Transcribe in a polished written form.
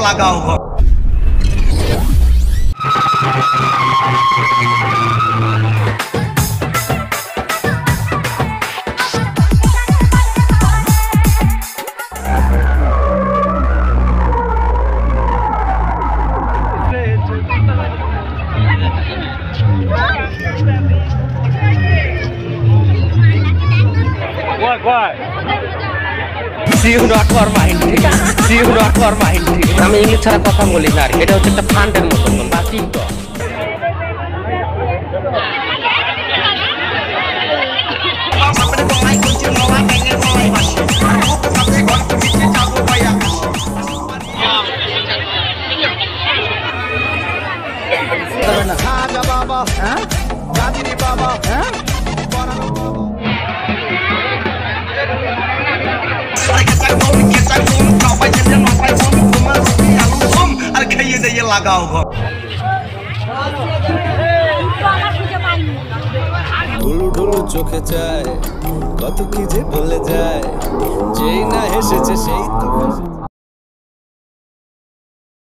লাগাও ঘর। আমি ইংলিশ ছাড়া কথা বলি না, এটা হচ্ছে একটা ফান্ডের মতন বাকি তো। আর খাইয়ে দিয়ে লাগাও ঘর। ঢুলু ঢুলু চোখে চায়, কত কি যে বলে যায়, যেই না হেসেছে সেই তো